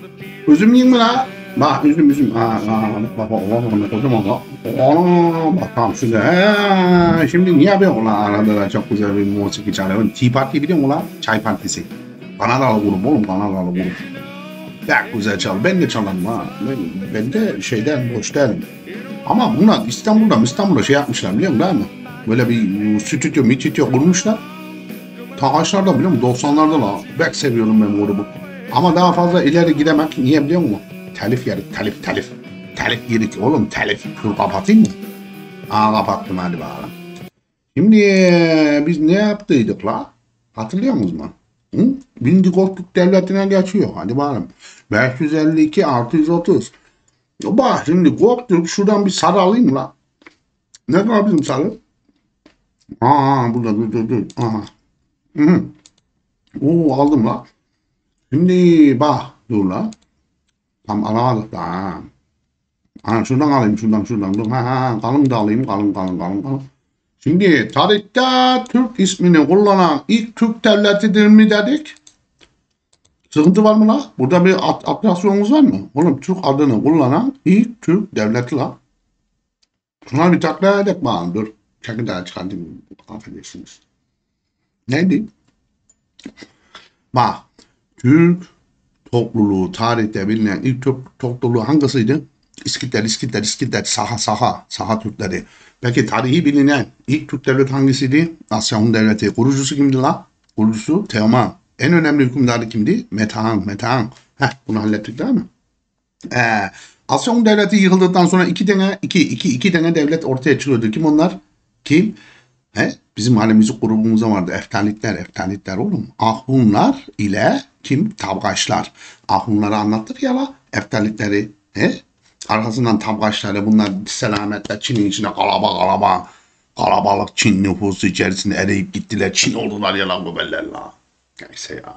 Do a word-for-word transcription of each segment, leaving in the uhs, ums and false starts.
Üzüm yiyeyim mi la? Bak üzüm üzüm. Aa, aa, bak bak bak kocaman bak. Ana bak tam şurada. He, şimdi niye yapıyorsun la? Arada da çok güzel bir musiki çalıyor. Tea Party biliyor musun la? Çay partisi. Kanadalı grup oğlum, Kanadalı grup. Pek güzel çal. Ben de çalarım ha. Ben, ben de şeyden boş değilim. Ama bunlar İstanbul'da İstanbul'da şey yapmışlar biliyor musun değil mi? Böyle bir stüdyo, mitüdyo kurmuşlar. Ta aşağıda biliyor musun? doksanlarda la. Pek seviyorum ben bu grubu. Ama daha fazla ileri gidemek. Niye biliyor musun? Telif yedik, telif, telif. Telif yedik oğlum, telif. Dur kapatayım mı? Aa kapattım hadi bakalım. Şimdi ee, biz ne yaptıydık la? Hatırlıyor musunuz mu? Hı? Birinci Koltuk Devleti'ne geçiyor. Hadi bakalım. beş yüz elli iki altı yüz otuz. Bak şimdi Göktürk şuradan bir sarı alayım la. Ne kadar bizim sarı? Aa burada dur dur dur. Aha. Hı hı. Oo aldım la. Şimdi bak dur la. Tam alamadık da. Ha. Ha, şuradan alayım şuradan şuradan. Dur. Ha, ha, kalın da alayım kalın kalın kalın kalın. Şimdi tarihte Türk ismini kullanan ilk Türk devletidir mi dedik? Sıkıntı var mı la? Burada bir at atraksiyonumuz var mı? Oğlum Türk adını kullanan ilk Türk devleti la. Şuna bir takla edek bakalım dur. Çekirdeği çıkartayım. Affedersiniz. Neydi? Bak. Türk topluluğu tarihte bilinen ilk Türk topluluğu hangisiydi? İskitler, İskitler, İskitler, Saha, Saha, Saha Türkleri. Peki tarihi bilinen ilk Türk devleti hangisiydi? Asya Hun Devleti. Kurucusu kimdi la? Kurucusu Teoman. En önemli hükümdarı kimdi? Metehan, Metehan. Heh, bunu hallettik değil mi? Ee, Asya Hun Devleti yıkıldıktan sonra iki tane, iki, iki, iki tane devlet ortaya çıkıyordu. Kim onlar? Kim? He? Bizim hani müzik grubumuzda vardı. Eftanitler, Eftanitler oğlum. Ahunlar ile kim? Tabgaçlar. Ahunları anlattık ya la. Eftanitleri. He? Arkasından tabgaçları bunlar selametle Çin'in içine kalaba kalaba kalabalık Çin nüfusu içerisinde eriyip gittiler. Çin oldular ya la bu beller la. Neyse ya.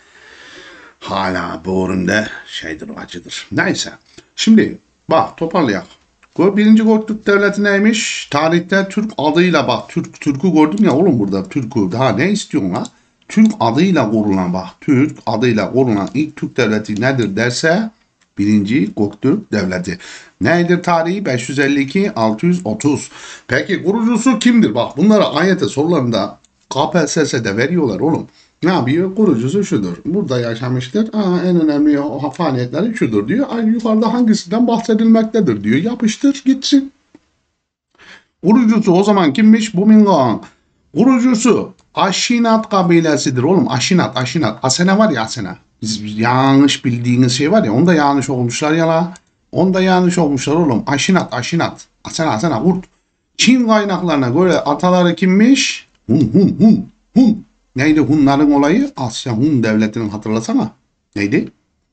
Hala böğrümde şeydir acıdır. Neyse. Şimdi bak toparlayak. Birinci Göktürk Devleti neymiş? Tarihte Türk adıyla bak. Türk, Türk'ü gördün ya oğlum burada. Türk'ü. Daha ne istiyorsun la? Türk adıyla kurulan bak. Türk adıyla kurulan ilk Türk devleti nedir derse birinci Göktürk Devleti. Neydir tarihi? beş yüz elli iki altı yüz otuz. Peki kurucusu kimdir? Bak bunlara A Y T sorularında K P S S'de veriyorlar oğlum. Ne yapıyor? Kurucusu şudur. Burada yaşamıştır. Aa, en önemli faaliyetleri şudur diyor. Ay yukarıda hangisinden bahsedilmektedir diyor. Yapıştır gitsin. Kurucusu o zaman kimmiş? Bumingong. Kurucusu Aşinat kabilesidir oğlum. Aşinat, Aşinat. Asena var ya Asena. Biz yanlış bildiğiniz şey var ya. Onda yanlış olmuşlar ya la. Onda yanlış olmuşlar oğlum. Aşinat, Aşinat. Asena, Asena kurt. Çin kaynaklarına göre ataları kimmiş? Hun, Hun, Hun, Hun. Neydi Hunların olayı? Asya Hun Devleti'nin hatırlasana. Neydi?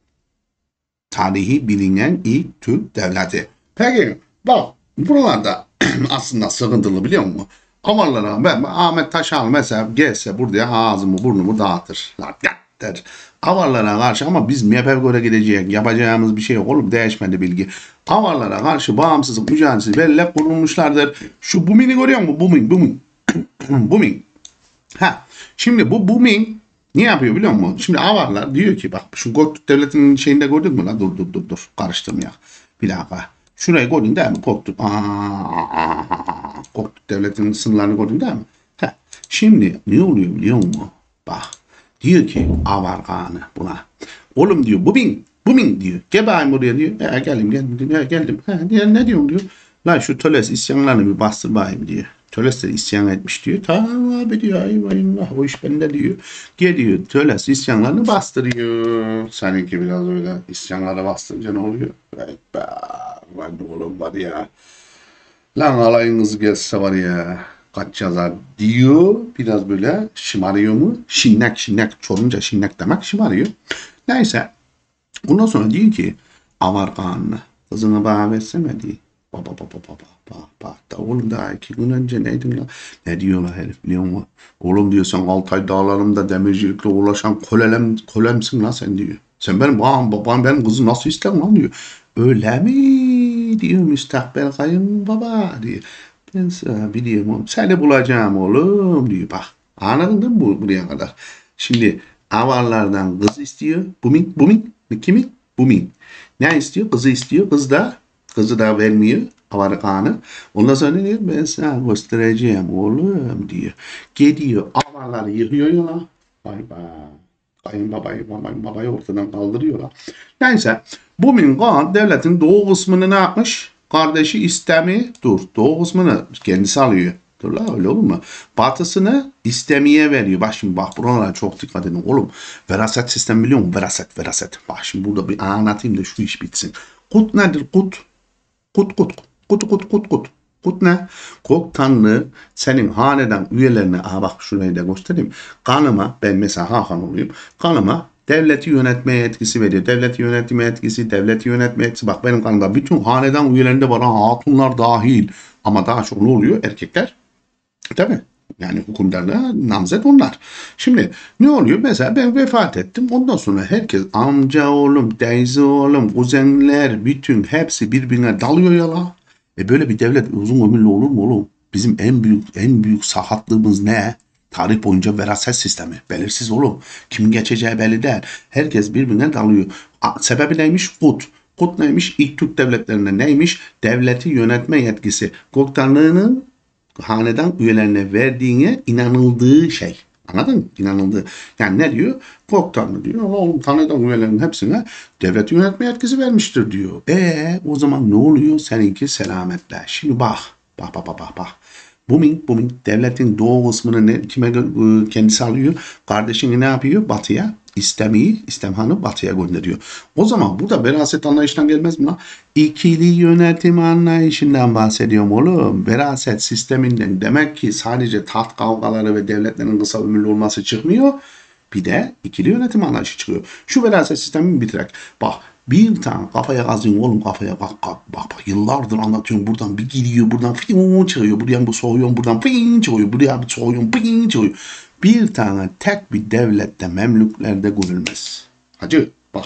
Tarihi bilinen ilk Türk devleti. Peki bak buralarda aslında sıkıntılı biliyor musun? Avarlara ben Ahmet Taşal mesela gelse burada ağzımı burnumu dağıtır. Der. Avarlara karşı ama biz M H P'ye göre gidecek. Yapacağımız bir şey yok oğlum. Değişmedi bilgi. Avarlara karşı bağımsızlık mücadelesi belirle kurulmuşlardır. Şu Buming'i görüyor musun? Buming, Buming. Buming. Ha, şimdi bu Buming ne yapıyor biliyor musun? Şimdi Avarlar diyor ki bak şu Göktürk Devleti'nin şeyinde gördün mü lan? Dur dur dur dur. Karıştırma ya. Bir dakika. Şurayı gördün değil mi? Göktürk. Aa, Göktürk Devleti'nin sınırlarını gördün değil mi? Ha, şimdi ne oluyor biliyor musun? Bak. Diyor ki Avar Kağan'ı buna. Oğlum diyor Buming. Buming diyor. Gel bakayım buraya diyor. E, geldim geldim. Diyor, geldim. Ha, diyor, ne diyorsun diyor. Lan şu Töles isyanlarını bir bastır bakayım diyor. Töles de isyan etmiş diyor. Tamam abi diyor. Eyvallah o iş bende diyor. Geliyor Töles isyanlarını bastırıyor. Seninki biraz öyle isyanları bastırınca ne oluyor? Evet be. Lan oğlum var ya. Lan alayınız gelse var ya. Kaç yazar diyor. Biraz böyle şımarıyor mu? Şinnek şinnek. Çorumca şinnek demek şımarıyor. Neyse. Ondan sonra diyor ki Avar Kağan'la kızını bana versene diyor. Baba baba baba baba baba da oğlum daha iki gün önce neydin la? Ne diyorlar herif biliyor musun? Oğlum diyor sen Altay dağlarında demircilikle uğraşan kolelem, kolemsin la sen diyor. Sen benim babam babam benim kızı nasıl ister lan diyor. Öyle mi diyor müstakbel kayınbaba diyor. Ben sana biliyorum oğlum. Seni bulacağım oğlum diyor bak. Anladın mı bu, buraya kadar? Şimdi Avarlardan kız istiyor. Buming, Buming. Kimin? Bumin. Ne istiyor? Kızı istiyor. Kız da kızı da vermiyor. Avarı kanı. Ondan sonra ne diyor? Ben sana göstereceğim oğlum diyor. Gidiyor. Avarları yıkıyor yola. Bay bay. Kayınbabayı, babayı ortadan kaldırıyorlar. Neyse. Bumin Kağan devletin doğu kısmını ne yapmış? Kardeşi istemi dur. Doğu kısmını kendisi alıyor. Dur la öyle olur mu? Batısını istemeye veriyor. Bak şimdi bak buralara çok dikkat edin oğlum. Veraset sistemi biliyor musun? Veraset, veraset. Bak şimdi burada bir anlatayım da şu iş bitsin. Kut nedir? Kut. Kut kut. Kut kut kut kut. Kut ne? Kok Tanrı senin hanedan üyelerine, aha bak şurayı da göstereyim. Kanıma, ben mesela Hakan olayım. Kanıma devleti yönetme yetkisi veriyor. Devleti yönetme yetkisi, devleti yönetme yetkisi. Bak benim kanımda bütün hanedan üyelerinde var. Hatunlar dahil. Ama daha çok ne oluyor? Erkekler. Değil mi? Yani hükümdarlığa namzet onlar. Şimdi ne oluyor? Mesela ben vefat ettim. Ondan sonra herkes amca oğlum, teyze oğlum, kuzenler, bütün hepsi birbirine dalıyor yala. E böyle bir devlet uzun ömürlü olur mu oğlum? Bizim en büyük en büyük sahatlığımız ne? Tarih boyunca veraset sistemi. Belirsiz oğlum. Kimin geçeceği belli değil. Herkes birbirine dalıyor. A, sebebi neymiş? Kut. Kut neymiş? İlk Türk devletlerinde neymiş? Devleti yönetme yetkisi. Komutanlığının hanedan üyelerine verdiğine inanıldığı şey. Anladın mı? İnanıldığı. Yani ne diyor? Komutanlığı diyor. Oğlum hanedan üyelerinin hepsine devlet yönetme yetkisi vermiştir diyor. E o zaman ne oluyor? Seninki selametle. Şimdi bak. Bak bak bak bak bak. Bumin, Bumin devletin doğu kısmını ne, kime kendisi alıyor? Kardeşini ne yapıyor? Batıya. İstemeyi, istemhanı batıya gönderiyor. O zaman burada veraset anlayışından gelmez mi lan? İkili yönetim anlayışından bahsediyorum oğlum. Veraset sisteminden demek ki sadece taht kavgaları ve devletlerin kısa ömürlü olması çıkmıyor. Bir de ikili yönetim anlayışı çıkıyor. Şu veraset sistemini bitirek. Bak bir tane kafaya kazıyın oğlum kafaya bak bak bak, bak. Yıllardır anlatıyorum buradan bir gidiyor buradan fiiin çıkıyor buraya bir soğuyor buradan fiiin çıkıyor buraya bir soğuyor fiiin çıkıyor. Bir tane tek bir devlette Memlüklerde görülmez. Hacı bak.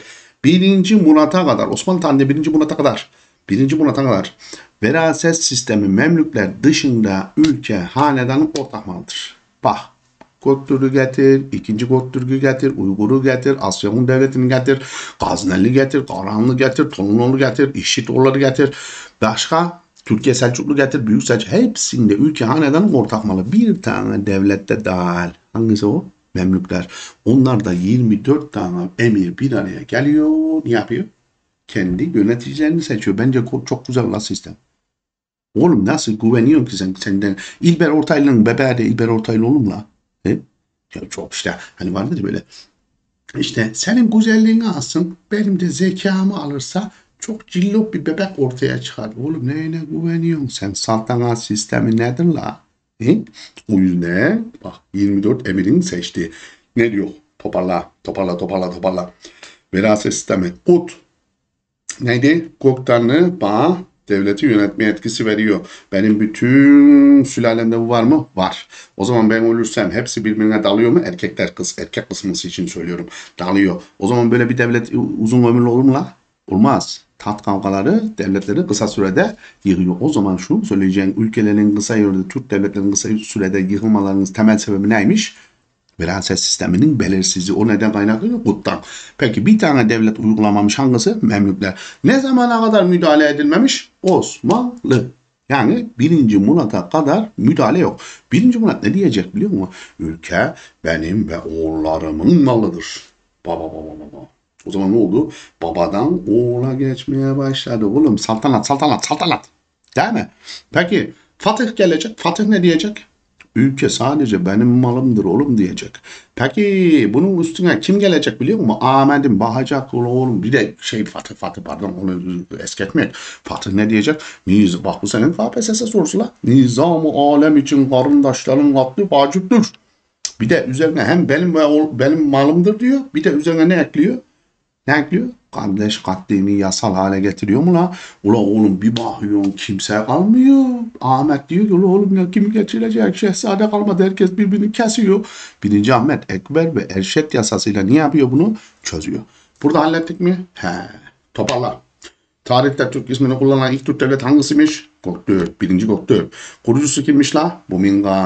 Birinci Murat'a kadar Osmanlı tarihinde birinci Murat'a kadar birinci Murat'a kadar veraset sistemi Memlükler dışında ülke hanedanın ortak malıdır. Bak. Göktürk'ü getir, ikinci Göktürk'ü getir, Uygur'u getir, Asya Hun Devleti'ni getir, Gazneli getir, Karahanlı getir, Torunoğlu getir, İşitoğulları getir, başka Türkiye Selçuklu getir, Büyük Selçuk hepsinde ülke hanedanın ortak malı. Bir tane devlette dahil. Hangisi o? Memlükler. Onlar da yirmi dört tane emir bir araya geliyor. Ne yapıyor? Kendi yöneticilerini seçiyor. Bence çok güzel la sistem. Oğlum nasıl güveniyorsun ki sen senden? İlber Ortaylı'nın bebeği de İlber Ortaylı oğlum la. He? Ya çok işte hani vardı ya böyle işte senin güzelliğini alsın benim de zekamı alırsa çok cillop bir bebek ortaya çıkar. Oğlum neyine güveniyorsun sen? Saltanat sistemi nedir la? He? O yüzden bak yirmi dört emirin seçtiği. Ne diyor? Toparla, toparla, toparla, toparla. Veraset sistemi. Kut. Neydi? Komutanlığı bana devleti yönetme yetkisi veriyor. Benim bütün sülalemde bu var mı? Var. O zaman ben ölürsem hepsi birbirine dalıyor mu? Erkekler kız, erkek kısmısı için söylüyorum. Dalıyor. O zaman böyle bir devlet uzun ömürlü olur mu la? Olmaz. Taht kavgaları devletleri kısa sürede yıkıyor. O zaman şunu söyleyeceğim. Ülkelerin kısa sürede, Türk devletlerinin kısa sürede yıkılmalarının temel sebebi neymiş? Veraset sisteminin belirsizliği. O neden kaynaklanıyor? Kuttan. Peki bir tane devlet uygulamamış hangisi? Memlükler. Ne zamana kadar müdahale edilmemiş? Osmanlı. Yani birinci Murat'a kadar müdahale yok. Birinci Murat ne diyecek biliyor musun? Ülke benim ve oğullarımın malıdır. Baba baba baba. O zaman ne oldu? Babadan oğula geçmeye başladı. Oğlum saltanat saltanat saltanat. Değil mi? Peki Fatih gelecek. Fatih ne diyecek? Ülke sadece benim malımdır oğlum diyecek. Peki bunun üstüne kim gelecek biliyor musun? Ahmet'in bakacak oğlum bir de şey Fatih Fatih pardon onu es geçmeyin. Fatih ne diyecek? Niz bak bu senin K P S S sorusu la. Nizam-ı alem için karındaşların katlı vaciptir. Bir de üzerine hem benim ve benim malımdır diyor. Bir de üzerine ne ekliyor? Ne ekliyor? Kardeş katlini yasal hale getiriyor mu la? Ula oğlum bir bakıyorsun kimse kalmıyor. Ahmet diyor ki ula oğlum ya kimi geçirecek? Şehzade kalmadı herkes birbirini kesiyor. Birinci Ahmet Ekber ve Erşet yasasıyla ne yapıyor bunu? Çözüyor. Burada hallettik mi? He. Toparla. Tarihte Türk ismini kullanan ilk Türk devlet hangisiymiş? Göktürk. Birinci Göktürk. Kurucusu kimmiş la? Bumin Kağan.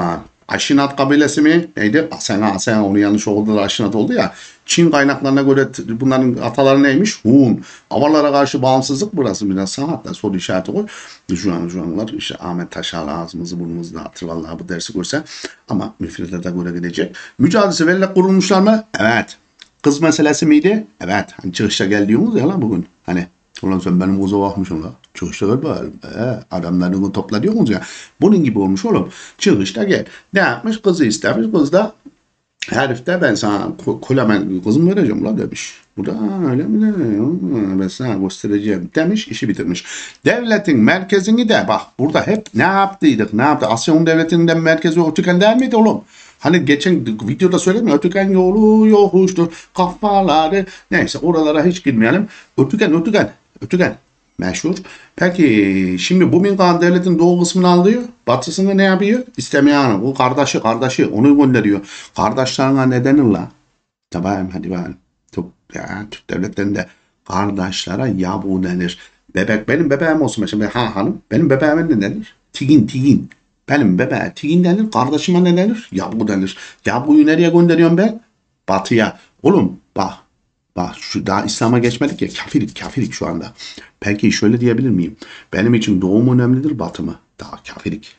Aşinat kabilesi mi? Neydi? Asena, Asena onu yanlış oldu da Aşinat oldu ya. Çin kaynaklarına göre bunların ataları neymiş? Hun. Avarlara karşı bağımsızlık burası biraz sanatta soru işareti koy. Şu an şu anlar işte Ahmet Taşal ağzımızı burnumuzu dağıtır vallahi bu dersi görse. Ama müfredata göre gidecek. Mücadele severler kurulmuşlar mı? Evet. Kız meselesi miydi? Evet. Hani çıkışta gel diyorsunuz ya lan bugün. Hani ulan sen benim kıza bakmışsın la. Çıkışta gel bakalım. Ee, adamlarını topla diyorsunuz ya. Bunun gibi olmuş oğlum. Çıkışta gel. Ne yapmış? Kızı istemiş. Kız da herif de ben sana kolemen kızım vereceğim la demiş. Bu da öyle mi? Ben sana göstereceğim demiş. İşi bitirmiş. Devletin merkezini de bak burada hep ne yaptıydık? Ne yaptı? Asya Hun Devleti'nin de merkezi Ötüken değil miydi oğlum? Hani geçen videoda söylemiyor. Ötüken yolu yokuştur. Kafaları. Neyse oralara hiç girmeyelim. Ötüken, Ötüken, Ötüken. Meşhur. Peki şimdi bu Minghan devletin doğu kısmını alıyor. Batısını ne yapıyor? İstemeyen. O kardeşi kardeşi onu gönderiyor. Kardeşlerine ne denir la? Tamam hadi bakalım. Türk, ya, Türk devletlerinde kardeşlere yabu denir. Bebek benim bebeğim olsun mesela. Ha hanım benim bebeğime ne denir? Tigin tigin. Benim bebeğe tigin denir. Kardeşime ne denir? Yabu denir. Yabuyu nereye gönderiyorum ben? Batıya. Oğlum bak. Bak şu daha İslam'a geçmedik ya kafirik kafirik şu anda. Peki şöyle diyebilir miyim? Benim için doğu mu önemlidir batı mı? Daha kafirik.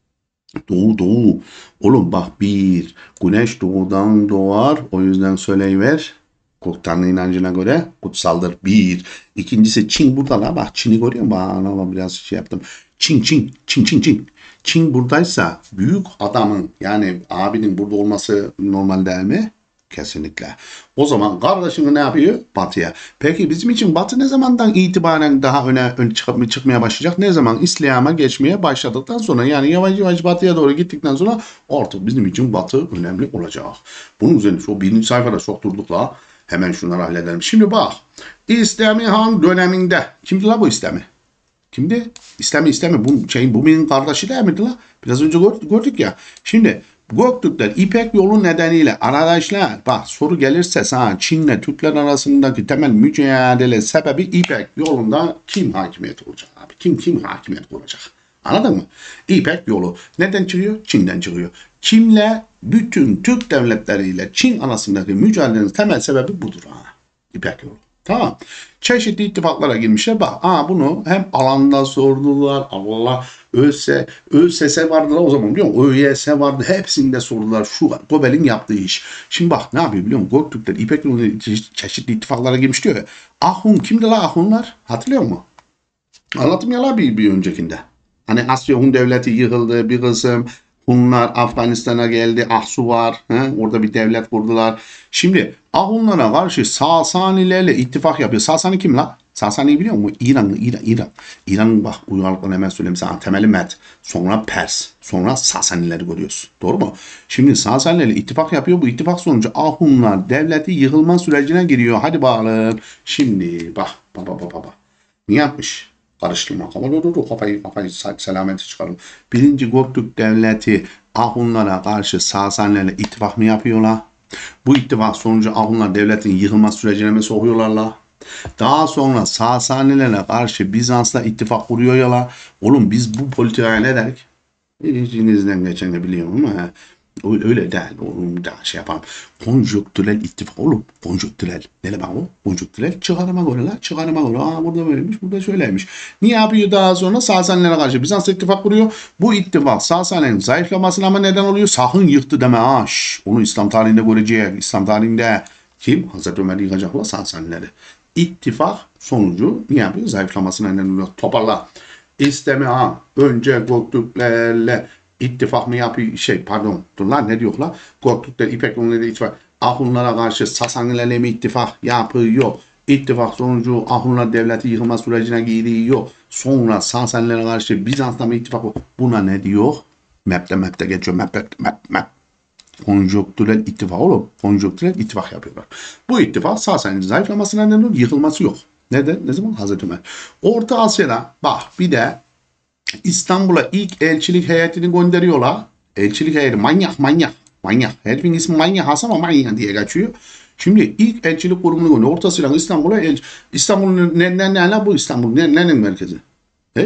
Doğu doğu. Oğlum bak bir güneş doğudan doğar o yüzden söyleyiver. Tanrı inancına göre kutsaldır. Bir. İkincisi Çin burada la bak Çin'i görüyor musun? Bana biraz şey yaptım. Çin Çin Çin Çin Çin. Çin buradaysa büyük adamın yani abinin burada olması normal değil mi? Kesinlikle. O zaman kardeşini ne yapıyor? Batıya. Peki bizim için Batı ne zamandan itibaren daha öne, öne çık çıkmaya başlayacak? Ne zaman İslam'a geçmeye başladıktan sonra yani yavaş yavaş Batı'ya doğru gittikten sonra artık bizim için Batı önemli olacak. Bunun üzerine şu birinci sayfada çok durduk la. Hemen şunları halledelim. Şimdi bak. İslami Han döneminde. Kimdi la bu İslami? Kimdi? İslami İslami. Bu şeyin bu benim kardeşi değil miydi la? Biraz önce gördük, gördük ya. Şimdi Göktürkler İpek yolu nedeniyle arkadaşlar bak soru gelirse sana Çin'le Türkler arasındaki temel mücadele sebebi İpek yolunda kim hakimiyet olacak abi? Kim kim hakimiyet kuracak? Anladın mı? İpek yolu neden çıkıyor? Çin'den çıkıyor. Kimle? Bütün Türk devletleriyle Çin arasındaki mücadelenin temel sebebi budur ha. İpek yolu. Tamam. Çeşitli ittifaklara girmişler. Bak aa, bunu hem alanda sordular. Allah ÖS, ÖSS vardı o zaman biliyor musun? ÖYS vardı. Hepsinde sordular. Şu Gobel'in yaptığı iş. Şimdi bak ne yapıyor biliyor musun? Göktürkler İpek yolu çeşitli ittifaklara girmiş diyor ya. Ahun kimdi la Ahunlar? Hatırlıyor musun? Anlattım ya la bir, bir öncekinde. Hani Asya Hun devleti yıkıldı. Bir kısım Hunlar Afganistan'a geldi. Ahsu var. He? Orada bir devlet kurdular. Şimdi Ahunlara karşı Sasanilerle ittifak yapıyor. Sasani kim la? Sasani'yi biliyor musun? İranlı, İran, İran. İran'ın bak uygarlıklarını hemen söyleyeyim sana. Temeli Med. Sonra Pers. Sonra Sasanileri görüyoruz. Doğru mu? Şimdi Sasanilerle ittifak yapıyor. Bu ittifak sonucu Ahunlar devleti yıkılma sürecine giriyor. Hadi bakalım. Şimdi bak. Baba baba baba. Ne yapmış? Karıştırma. Kafayı, kafayı selameti çıkarım. Birinci Göktürk devleti Ahunlara karşı Sasanilerle ittifak mı yapıyorlar? Bu ittifak sonucu Ahunlar devletin yıkılma sürecine mi sokuyorlar la? Daha sonra Sasanilere karşı Bizans'la ittifak kuruyorlar. Oğlum biz bu politikaya ne dedik? İçinizden geçeni biliyorum ama öyle değil. Oğlum daha şey yapalım. Konjonktürel ittifak oğlum. Konjonktürel. Ne demek o? Konjonktürel çıkarıma göre la. Çıkarıma göre. Aa burada böyleymiş. Burada şöyleymiş. Niye yapıyor daha sonra? Sasanilere karşı Bizans'la ittifak kuruyor. Bu ittifak Sasanilerin zayıflamasına mı neden oluyor? Sakın yıktı deme ha. Şş, onu İslam tarihinde görecek. İslam tarihinde kim? Hazreti Ömer yıkacaklar Sasanileri. İttifak sonucu ne yapıyor? Zayıflamasına neden oluyor. Toparla. İsteme ha. Önce Göktürklerle ittifak mı yapıyor? Şey pardon. Dur lan ne diyor la? Göktürkler İpek yoluyla ittifak. Ahunlara karşı Sasanilerle mi ittifak yapıyor? İttifak sonucu Ahunlar devleti yıkılma sürecine giriyor. Sonra Sasanilere karşı Bizans'la mı ittifak? Buna ne diyor? Map'te map'te geçiyor. Map map map. Konjonktürel ittifak oğlum. Konjonktürel ittifak yapıyorlar. Bu ittifak Sasani'nin zayıflamasına neden oluyor. Yıkılması yok. Neden? Ne zaman? Hazreti Ömer. Orta Asya'da bak bir de İstanbul'a ilk elçilik heyetini gönderiyorlar. Elçilik heyeti manyak manyak. Manyak. Herifin ismi manyak Hasan ama manyak diye geçiyor. Şimdi ilk elçilik kurumunu gönderiyor. Orta Asya'dan İstanbul'a el... İstanbul'un ne, ne, ne, ne bu İstanbul? Ne, nenin merkezi? He?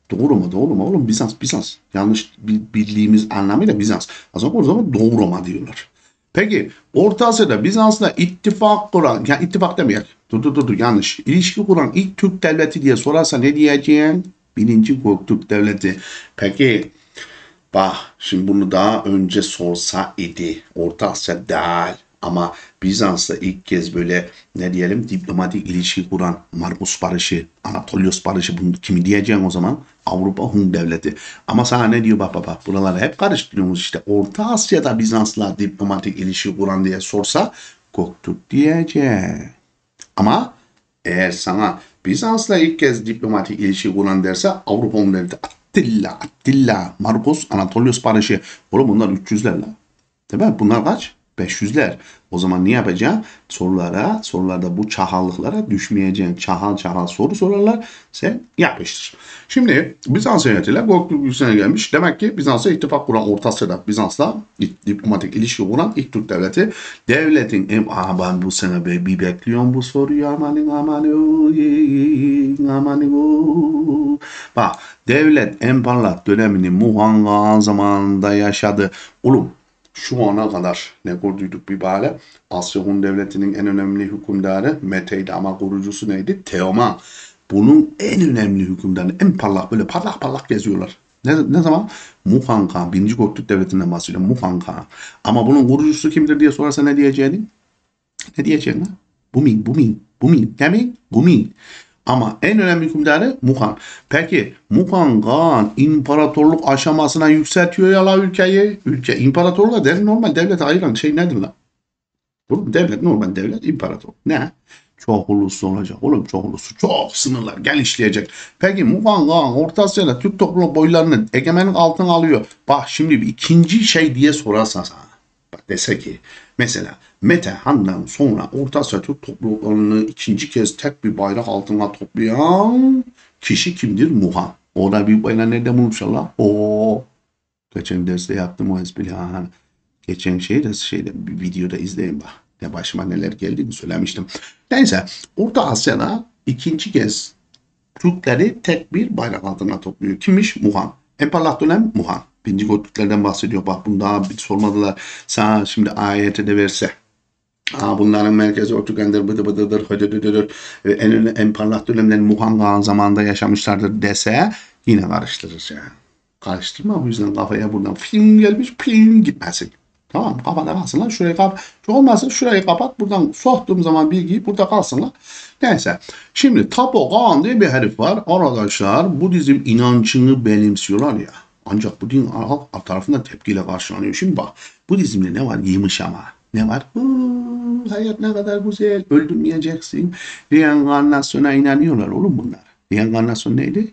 Doğu Roma, Doğu Roma oğlum, Bizans, Bizans. Yanlış bildiğimiz anlamıyla Bizans. O zaman o zaman Doğu Roma diyorlar. Peki Orta Asya'da Bizans'la ittifak kuran, yani ittifak demeyelim. Dur dur dur dur yanlış. İlişki kuran ilk Türk devleti diye sorarsa ne diyeceksin? Birinci Göktürk Devleti. Peki bak şimdi bunu daha önce sorsa idi. Orta Asya değil. Ama Bizans'la ilk kez böyle ne diyelim diplomatik ilişki kuran Markus Barışı, Anatolios Barışı, bunu kimi diyeceğim o zaman? Avrupa Hun Devleti. Ama sana ne diyor bak bak bak buraları hep karıştırıyoruz işte. Orta Asya'da Bizans'la diplomatik ilişki kuran diye sorsa Göktürk diyeceğim. Ama eğer sana Bizans'la ilk kez diplomatik ilişki kuran derse Avrupa Hun Devleti. Attila, Attila, Markus, Anatolios Barışı. Oğlum bunlar üç yüzler lan. Değil mi? Bunlar kaç? beş yüzler. O zaman ne yapacağım? Sorulara, sorularda bu çahallıklara düşmeyeceğim. Çahal çahal soru sorarlar. Sen yapıştır. Şimdi Bizans yönetiyle Göktürk ülkesine gelmiş. Demek ki Bizans'a ittifak kuran, Orta Asya'da Bizans'la diplomatik ilişki kuran ilk Türk devleti. Devletin en... Aa ben bu sene bir, bir bekliyorum bu soruyu. Amanın amanın amanın. Bak devlet en parlak dönemini Muhan Kağan zamanında yaşadı. Oğlum şu ana kadar ne gördük bir bale? Asya Hun Devleti'nin en önemli hükümdarı Mete'ydi ama kurucusu neydi? Teoman. Bunun en önemli hükümdarı, en parlak, böyle parlak parlak geziyorlar. Ne, ne zaman? Muhan Kağan. Birinci Göktürk Devleti'nden bahsediyorum. Muhan Kağan. Ama bunun kurucusu kimdir diye sorarsa ne diyeceğini? Ne diyeceğini? Bumin, Bumin, Bumin. Ne mi? Bumin. Ama en önemli hükümdarı Muhan. Peki Muhan Kağan imparatorluk aşamasına yükseltiyor ya la ülkeyi. Ülke imparatorluğa der normal devlet ayıran şey nedir la? Oğlum devlet normal devlet imparator. Ne? Çok uluslu olacak. Oğlum çok uluslu. Çok sınırlar genişleyecek. Peki Muhan Kağan Orta Asya'da Türk toplumu boylarını egemenlik altına alıyor. Bak şimdi bir ikinci şey diye sorarsan sana. Bak dese ki mesela Mete Han'dan sonra Orta Asya Türk topluluklarını ikinci kez tek bir bayrak altına toplayan kişi kimdir? Muhan. O da bir bayrak nerede bulmuş Allah? O geçen derste yaptım o espri. Ha. Geçen şey de şeyde bir videoda izleyin bak. Ne başıma neler geldiğini söylemiştim. Neyse Orta Asya'da ikinci kez Türkleri tek bir bayrak altına topluyor. Kimmiş? Muhan. En parlak dönem Muhan. Birinci Göktürklerden bahsediyor. Bak bunu daha bir sormadılar. Sana şimdi ayete de verse. Aa, bunların merkezi Ortugan'dır, bıdı bıdıdır, hödödödödür. En, en parlak dönemlerin Muhan Kağan zamanında yaşamışlardır dese yine karıştırırız yani. Karıştırma bu yüzden kafaya buradan film gelmiş, film gitmesin. Tamam kafada kalsın lan şurayı kapat. Çok olmazsa şurayı kapat. Buradan soktuğum zaman bilgiyi burada kalsın lan. Neyse. Şimdi Tapo Kağan diye bir herif var. Arkadaşlar Budizm inancını benimsiyorlar ya. Ancak bu din halk tarafından tepkiyle karşılanıyor. Şimdi bak Budizm'de ne var? Yemiş ama. Ne var? Hmm, hayat ne kadar güzel. Öldürmeyeceksin. Reenkarnasyona inanıyorlar oğlum bunlar. Reenkarnasyon neydi?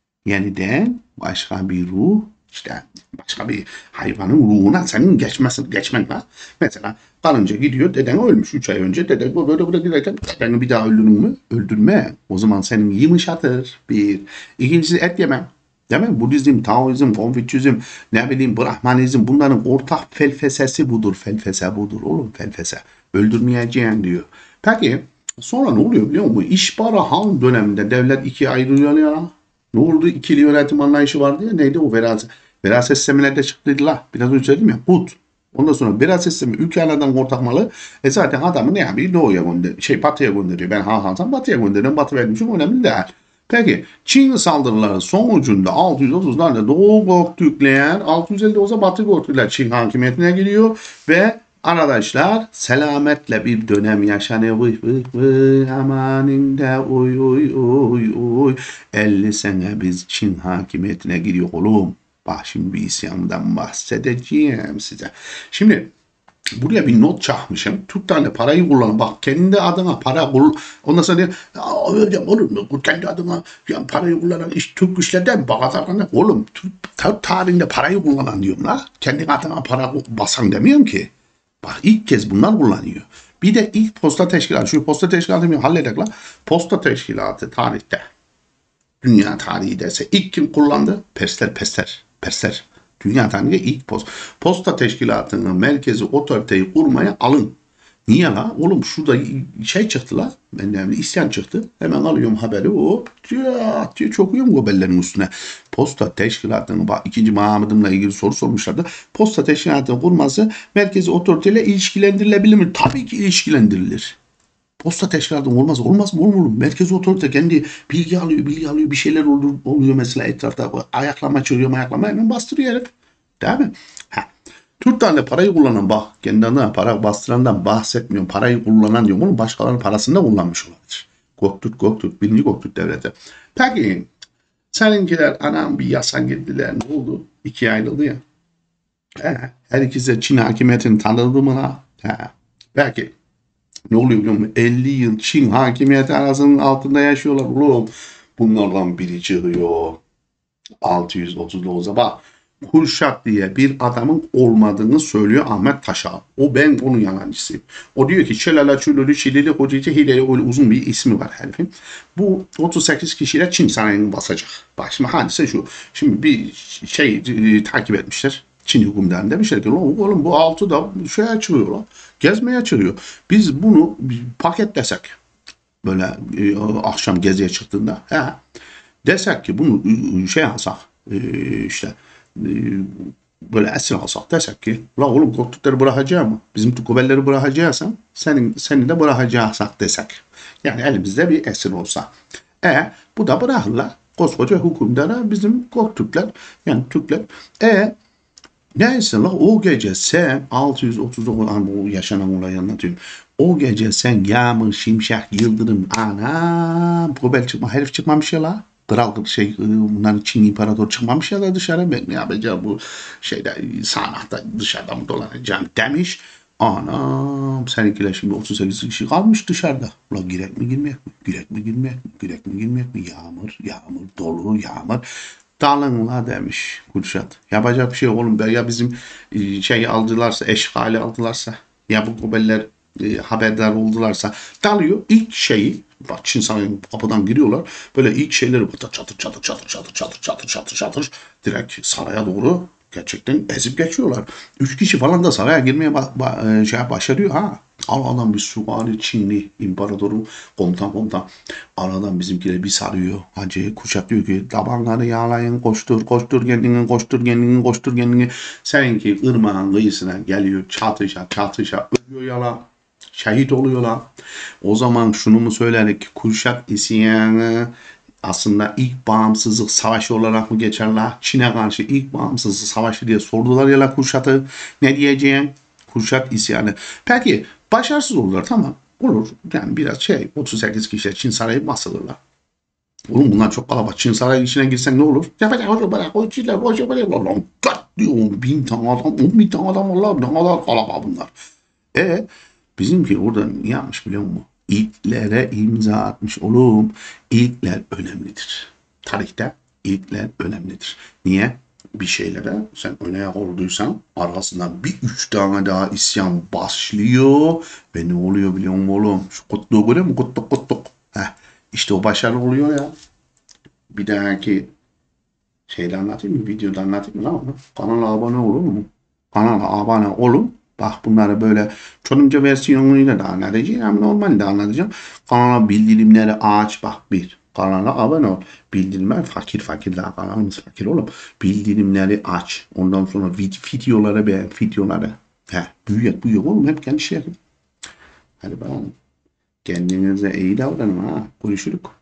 Yeniden başka bir ruh, işte başka bir hayvanın ruhuna senin geçmesin, geçmen var. Mesela karınca gidiyor, deden ölmüş üç ay önce. Deden böyle böyle giderken dedeni bir daha öldürür mü? Öldürme. O zaman senin yumuşatır. Bir. İkincisi et yemem. Değil mi? Budizm, Taoizm, Konfüçyüzm, ne bileyim Brahmanizm bunların ortak felfesesi budur. Felfese budur oğlum felfese. Öldürmeyeceğin diyor. Peki sonra ne oluyor biliyor musun? İşbara Han döneminde devlet ikiye ayrılıyor ya. Ne oldu? İkili yönetim anlayışı vardı ya. Neydi o veraset? Veraset sisteminerde çıktıydı la. Biraz önce söyledim ya. Hud. Ondan sonra veraset sistemi ülkelerden ortakmalı. E zaten adamı ne yapıyor? Doğuya gönderiyor. Şey batıya gönderiyor. Ben Han Hansam batıya gönderiyorum. Batı vermişim önemli değil. Peki Çin saldırıları sonucunda altı yüz otuzlarda Doğu Göktürkler, altı yüz elli dokuzda Batı Göktürkler Çin hakimiyetine giriyor ve arkadaşlar selametle bir dönem yaşanıyor. Vıy vıy vıy amaninde uy uy uy uy. elli sene biz Çin hakimiyetine giriyor oğlum. Bak şimdi bir isyandan bahsedeceğim size. Şimdi buraya bir not çakmışım. Türklerle parayı kullan. Bak kendi adına para kullan. Ondan sonra diyor, öyle olur mu? Kendi adına yani parayı kullanan iş Türk güçlerden bak oğlum Türk tarihinde parayı kullanan diyorum la. Kendi adına para basan demiyorum ki. Bak ilk kez bunlar kullanıyor. Bir de ilk posta teşkilatı. Şu posta teşkilatını halledek la. Posta teşkilatı tarihte. Dünya tarihi derse ilk kim kullandı? Persler, Persler, Persler. Dünya tarihinde ilk posta. Posta teşkilatının merkezi otoriteyi kurmaya alın. Niye la? Oğlum şurada şey çıktı la. Önemli isyan çıktı. Hemen alıyorum haberi. Hop diyor, diyor çokuyorum gobellerin üstüne. Posta teşkilatının bak ikinci Mahmud'umla ilgili soru sormuşlardı. Posta teşkilatının kurması merkezi otoriteyle ilişkilendirilebilir mi? Tabii ki ilişkilendirilir. Posta teşkilatının olmaz. Olmaz mı? Olur mu? Merkezi otorite kendi bilgi alıyor, bilgi alıyor. Bir şeyler oluyor, oluyor mesela etrafta. Ayaklama çığırıyor, ayaklama hemen bastırıyor herif. Değil mi? Ha. Türklerle parayı kullanan bak kendi adına para bastırandan bahsetmiyorum. Parayı kullanan diyorum. Onun başkalarının parasını da kullanmış olabilir. Göktürk, Göktürk, birinci Göktürk devleti. Peki seninkiler anam bir yasan girdiler. Ne oldu? İkiye ayrıldı ya. He, her ikisi de Çin hakimiyetini tanıdı mı la? He. Belki ne oluyor biliyor musun? elli yıl Çin hakimiyeti arasının altında yaşıyorlar. Oğlum bunlardan biri çıkıyor. altı yüz otuz dokuza bak. Kürşat diye bir adamın olmadığını söylüyor Ahmet Taşal. O ben onun yalancısıyım. O diyor ki Çelala Çülülü Çilili Hocacı Hileli öyle uzun bir ismi var herifin. Bu otuz sekiz kişiyle Çin sarayını basacak. Bak şimdi hadise şu. Şimdi bir şey e, takip etmişler. Çin hükümdarı demişler ki oğlum bu altı da şeye çıkıyor lan. Gezmeye çıkıyor. Biz bunu paketlesek böyle e, akşam geziye çıktığında he, desek ki bunu e, şey alsak e, işte e, böyle esir alsak desek ki la oğlum korktukları bırakacağım mı? Bizim tukubelleri bırakacaksan senin, seni de bırakacaksak desek. Yani elimizde bir esir olsa. E bu da bırakırlar. Koskoca hükümdara bizim Korktürkler yani Türkler. E neyse la o gece sen altı yüz otuz dokuz bu yaşanan olayı anlatıyorum. O gece sen Yağmur, Şimşek, Yıldırım anam Gobel çıkma herif çıkmamış ya la. Kral şey bunların Çin İmparator çıkmamış ya da dışarı ben ne yapacağım bu şeyde sanatta dışarıda mı dolanacağım demiş. Anam seninkiler şimdi otuz sekiz kişi kalmış dışarıda. Ula girek mi girmek mi? Girek mi girmek mi? Girek mi girmek mi? Yağmur, yağmur, dolu, yağmur. Dalınla demiş Kürşat. Yapacak bir şey oğlum. Ya bizim şey aldılarsa, eşgali aldılarsa, ya bu gobeller e, haberdar oldularsa dalıyor. İlk şeyi, bak Çin sarayının kapıdan giriyorlar. Böyle ilk şeyleri çatır çatır çatır çatır çatır çatır çatır çatır çatır direkt saraya doğru gerçekten ezip geçiyorlar. Üç kişi falan da saraya girmeye ba ba şey başarıyor ha. Aradan bir süvari Çinli imparatoru komutan komutan aradan bizimkileri bir sarıyor. Hacı Kuşat diyor ki tabanları yağlayın koştur koştur kendini koştur kendini koştur kendini. Seninki ırmağın kıyısına geliyor çatışa çatışa ölüyor yalan. Şehit oluyorlar. O zaman şunu mu söyledik? Kuşat isyanı aslında ilk bağımsızlık savaşı olarak mı geçerler? Çin'e karşı ilk bağımsızlık savaşı diye sordular ya la Kuşat'ı. Ne diyeceğim? Kuşat isyanı. Peki başarısız olurlar tamam. Olur. Yani biraz şey otuz sekiz kişiyle Çin sarayı basılırlar. Oğlum bunlar çok kalabalık. Çin sarayı içine girsen ne olur? Yapacak hoca bırak. O Çinler boş bırak. Lan kat diyor. Bin tane adam. On bin tane adam var. Ne kadar kalabalık bunlar. E bizimki orada ne yapmış biliyor musun? İlklere imza atmış oğlum. İlkler önemlidir. Tarihte ilkler önemlidir. Niye? Bir şeylere sen öne yak olduysan arkasından bir üç tane daha isyan başlıyor ve ne oluyor biliyor musun oğlum? Şu kutluğu görüyor musun? Kutluk kutluk. Heh, işte o başarılı oluyor ya. Bir dahaki şeyde anlatayım mı? Videoda anlatayım mı lan onu? Kanala abone olur mu? Kanala abone olun. Bak bunları böyle çorumca versiyonuyla da anlatacağım. Normalde anlatacağım. Kanala bildirimleri aç. Bak bir. Kanala abone ol. Bildirimler fakir fakir daha kanalımız fakir oğlum. Bildirimleri aç. Ondan sonra videoları beğen. Videoları. He, büyük büyük oğlum. Hep kendi şey yapın. Hadi bakalım. Kendinize iyi davranın ha. Görüşürüz.